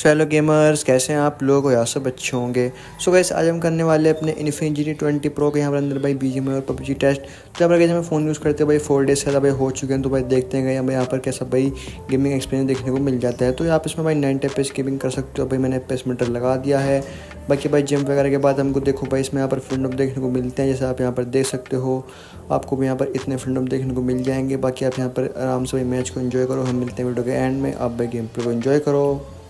So hello gamers, कैसे हैं आप लोग? यार सब अच्छे होंगे। सो गाइस, आज हम करने वाले हैं अपने इन्फिनिटी GT20 प्रो के यहाँ पर अंदर भाई BGMI और PUBG टेस्ट। तो यहाँ पर कैसे हमें फ़ोन यूज़ करते हैं भाई 4 डेज़ से भाई हो चुके हैं। तो भाई देखते हैं हमें यहाँ पर कैसा भाई गेमिंग एक्सपीरियंस देखने को मिल जाता है। तो आप इसमें भाई 90 FPS गेमिंग कर सकते हो। भाई मैंने FPS मीटर लगा दिया है। बाकी भाई जिम वगैरह के बाद हमको देखो भाई इसमें यहाँ पर फ्रीडम देखने को मिलते हैं, जैसे आप यहाँ पर देख सकते हो। आपको भी यहाँ पर इतने फ्रीडम देखने को मिल जाएंगे। बाकी आप यहाँ पर आराम से भाई मैच को एंजॉय करो। हम मिलते हैं वीडियो के एंड में। आप भाई गेम प्ले को एंजॉय करो।